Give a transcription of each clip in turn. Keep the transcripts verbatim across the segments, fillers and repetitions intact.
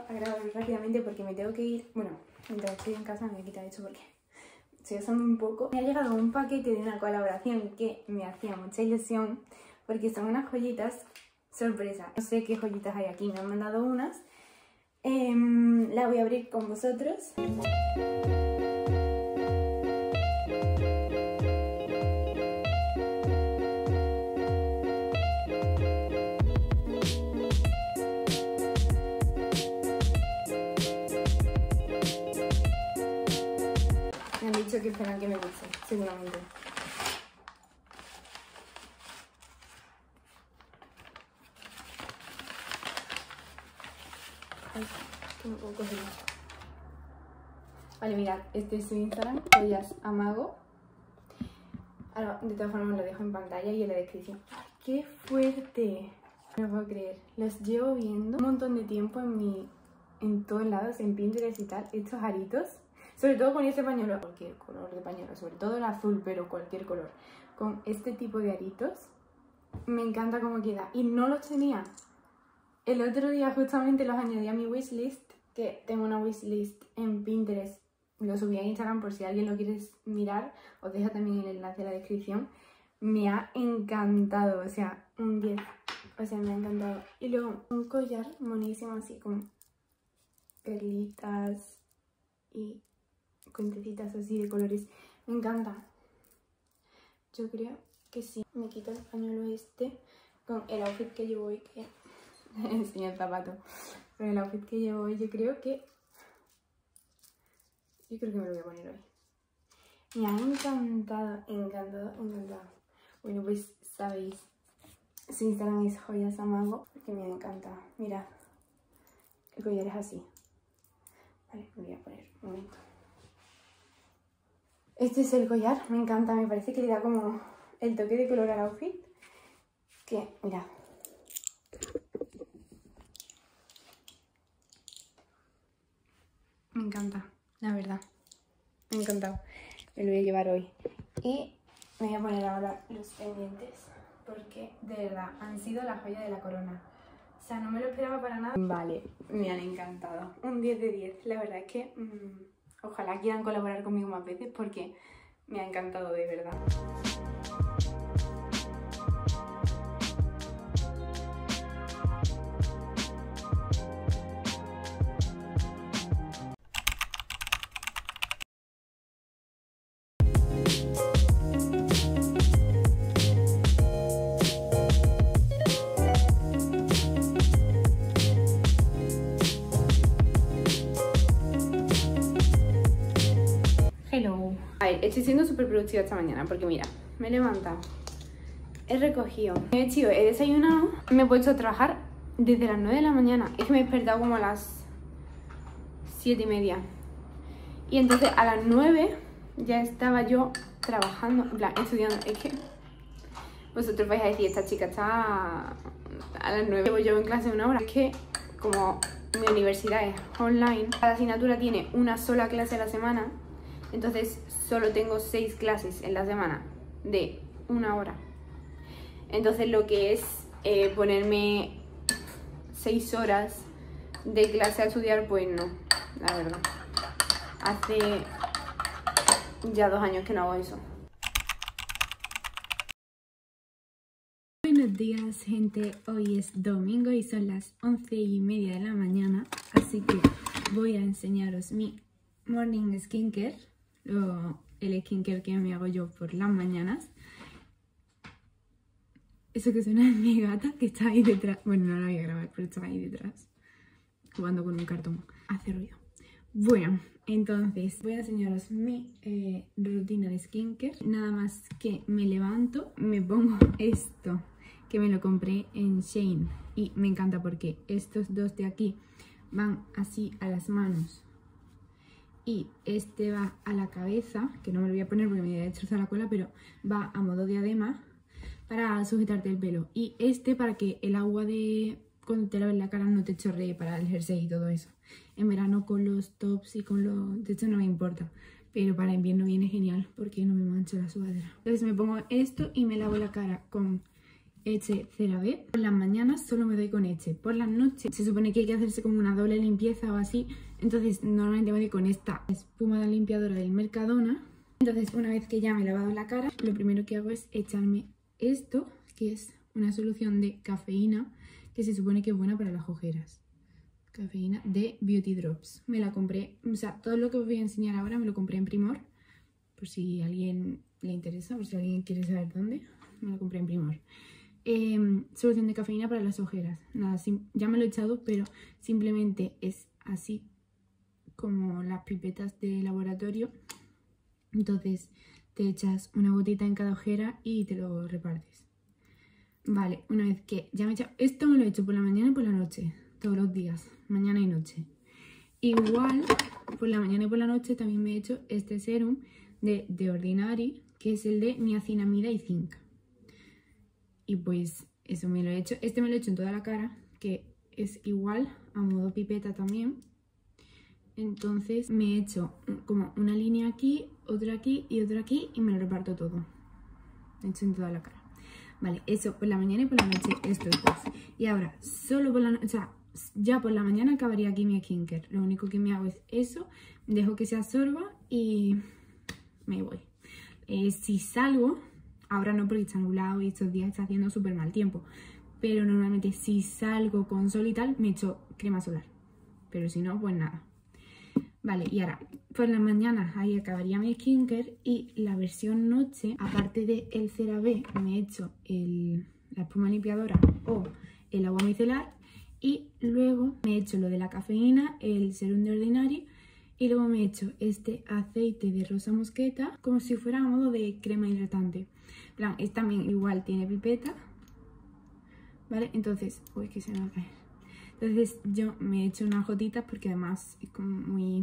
a grabar rápidamente porque me tengo que ir. Bueno, mientras estoy en casa me voy a quitar esto porque estoy usando un poco. Me ha llegado un paquete de una colaboración que me hacía mucha ilusión porque son unas joyitas sorpresa. No sé qué joyitas hay aquí, me han mandado unas. Eh, la voy a abrir con vosotros. Me han dicho que esperan que me guste, seguramente. Ay, que me puedo coger mucho. Vale, mirad, este es su Instagram, Joyas Amago. Ahora, de todas formas, lo dejo en pantalla y en la descripción. ¡Ay, qué fuerte! No lo puedo creer. Los llevo viendo un montón de tiempo en mi... en todos lados, en Pinterest y tal, estos aritos. Sobre todo con este pañuelo, cualquier color de pañuelo, sobre todo el azul, pero cualquier color. Con este tipo de aritos, me encanta cómo queda. Y no los tenía. El otro día justamente los añadí a mi wishlist, que tengo una wishlist en Pinterest. Lo subí a Instagram por si alguien lo quiere mirar. Os dejo también el enlace en la descripción. Me ha encantado, o sea, un diez. O sea, me ha encantado. Y luego un collar monísimo así con perlitas y cuentecitas así de colores. Me encanta. Yo creo que sí. Me quito el pañuelo este con el outfit que llevo hoy, que enseño el zapato. Con el outfit que llevo hoy, yo creo que yo creo que me lo voy a poner hoy. Me ha encantado, encantado, encantado. Bueno, pues sabéis, su Instagram es Joyas Amago, porque me encanta. Mirad, el collar es así. Vale, me voy a poner un momento. Este es el collar, me encanta, me parece que le da como el toque de color al outfit. Que, mirad. Me encanta, la verdad. Me ha encantado. Me lo voy a llevar hoy. Y me voy a poner ahora los pendientes porque de verdad han sido la joya de la corona. O sea, no me lo esperaba para nada. Vale, me han encantado. Un diez de diez. La verdad es que mmm, ojalá quieran colaborar conmigo más veces porque me ha encantado de verdad. Hello. A ver, estoy siendo súper productiva esta mañana porque mira, me he levantado, he recogido, he hecho, he desayunado, me he puesto a trabajar desde las nueve de la mañana. Es que me he despertado como a las siete y media. Y entonces a las nueve ya estaba yo trabajando, en plan, estudiando. Es que vosotros vais a decir, esta chica está a las nueve. Llevo yo en clase una hora. Es que como mi universidad es online, cada asignatura tiene una sola clase a la semana. Entonces solo tengo seis clases en la semana de una hora. Entonces lo que es eh, ponerme seis horas de clase a estudiar, pues no, la verdad. Hace ya dos años que no hago eso. Buenos días, gente. Hoy es domingo y son las once y media de la mañana. Así que voy a enseñaros mi morning skincare. O el skincare que me hago yo por las mañanas. Eso que suena es mi gata que está ahí detrás. Bueno, no la voy a grabar, pero está ahí detrás jugando con un cartón. Hace ruido. Bueno, entonces voy a enseñaros mi eh, rutina de skincare. Nada más que me levanto, me pongo esto que me lo compré en Shein y me encanta porque estos dos de aquí van así a las manos. Y este va a la cabeza, que no me lo voy a poner porque me voy a destrozar la cola, pero va a modo diadema para sujetarte el pelo. Y este para que el agua de cuando te laves la cara no te chorree para el jersey y todo eso. En verano con los tops y con los... de hecho no me importa, pero para invierno viene genial porque no me mancho la sudadera. Entonces me pongo esto y me lavo la cara con este CeraVe. Por las mañanas solo me doy con este. Por las noches se supone que hay que hacerse como una doble limpieza o así. Entonces normalmente me doy con esta espuma limpiadora del Mercadona. Entonces una vez que ya me he lavado la cara, lo primero que hago es echarme esto, que es una solución de cafeína que se supone que es buena para las ojeras. Cafeína de Beauty Drops. Me la compré, o sea, todo lo que os voy a enseñar ahora me lo compré en Primor. Por si a alguien le interesa, por si alguien quiere saber dónde, me lo compré en Primor. Eh, solución de cafeína para las ojeras. Nada, ya me lo he echado, pero simplemente es así como las pipetas de laboratorio. Entonces te echas una gotita en cada ojera y te lo repartes. Vale, una vez que ya me he echado... Esto me lo he hecho por la mañana y por la noche. Todos los días, mañana y noche. Igual, por la mañana y por la noche también me he hecho este serum de The Ordinary, que es el de niacinamida y zinc. Y pues eso me lo he hecho. Este me lo he hecho en toda la cara, que es igual, a modo pipeta también. Entonces me he hecho como una línea aquí, otra aquí y otra aquí y me lo reparto todo. He hecho en toda la cara. Vale, eso por la mañana y por la noche, estos dos. Y ahora, solo por la noche, o sea, ya por la mañana acabaría aquí mi skincare. Lo único que me hago es eso, dejo que se absorba y me voy. Eh, si salgo, ahora no porque está nublado y estos días está haciendo súper mal tiempo, pero normalmente si salgo con sol y tal, me echo crema solar. Pero si no, pues nada. Vale, y ahora, por las mañanas ahí acabaría mi skincare y la versión noche, aparte del CeraVe, me he hecho el, la espuma limpiadora o el agua micelar y luego me he hecho lo de la cafeína, el serum de Ordinary y luego me he hecho este aceite de rosa mosqueta como si fuera a modo de crema hidratante. En plan, es también igual, tiene pipeta, ¿vale? Entonces, uy, que se me va a caer. Entonces yo me he hecho unas gotitas porque además es como muy...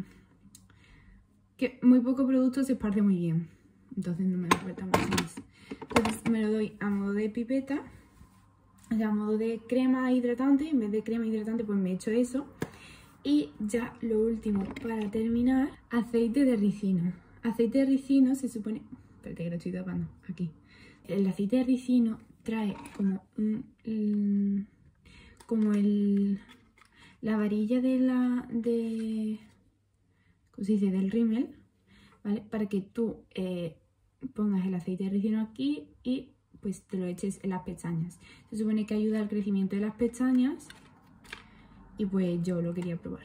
que muy poco producto se esparce muy bien. Entonces no me da falta mucho más. Entonces me lo doy a modo de pipeta, o sea, a modo de crema hidratante. En vez de crema hidratante pues me he hecho eso. Y ya lo último para terminar, aceite de ricino. Aceite de ricino se supone... Espérate que lo estoy tapando, aquí. El aceite de ricino trae como un... como el... la varilla de la... de... ¿cómo se dice? Del rímel, ¿vale? Para que tú eh, pongas el aceite de ricino aquí y pues te lo eches en las pestañas. Se supone que ayuda al crecimiento de las pestañas y pues yo lo quería probar.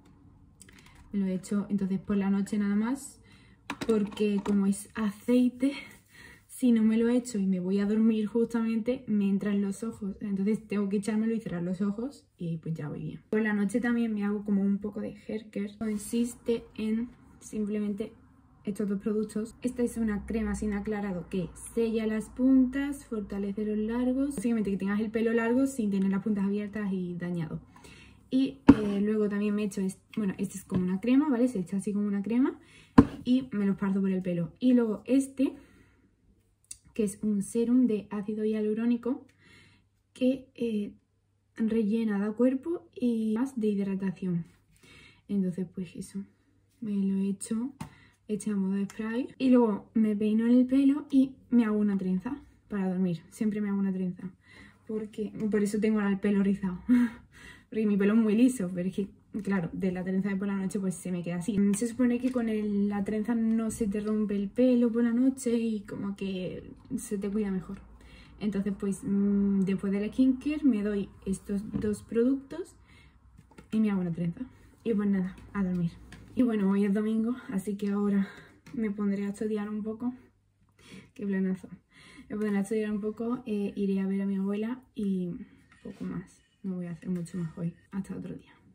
Me lo he hecho entonces por la noche nada más, porque como es aceite, si no me lo he hecho y me voy a dormir justamente, me entran los ojos. Entonces tengo que echármelo y cerrar los ojos y pues ya voy bien. Por la noche también me hago como un poco de hair care. Consiste en simplemente estos dos productos. Esta es una crema sin aclarado que sella las puntas, fortalece los largos. Básicamente que tengas el pelo largo sin tener las puntas abiertas y dañado. Y eh, luego también me he hecho, este, bueno, este es como una crema, ¿vale? Se echa así como una crema y me lo parto por el pelo. Y luego este, que es un serum de ácido hialurónico que eh, rellena, da cuerpo y más de hidratación. Entonces pues eso, me lo he hecho, hecho a modo de spray. Y luego me peino el pelo y me hago una trenza para dormir. Siempre me hago una trenza, porque por eso tengo ahora el pelo rizado. Porque mi pelo es muy liso, pero es que, claro, de la trenza de por la noche pues se me queda así. Se supone que con el, la trenza no se te rompe el pelo por la noche y como que se te cuida mejor. Entonces pues mmm, después del skincare me doy estos dos productos y me hago una trenza. Y pues nada, a dormir. Y bueno, hoy es domingo, así que ahora me pondré a estudiar un poco. Qué planazo. Me pondré a estudiar un poco, eh, iré a ver a mi abuela y poco más. No voy a hacer mucho más hoy. Hasta otro día.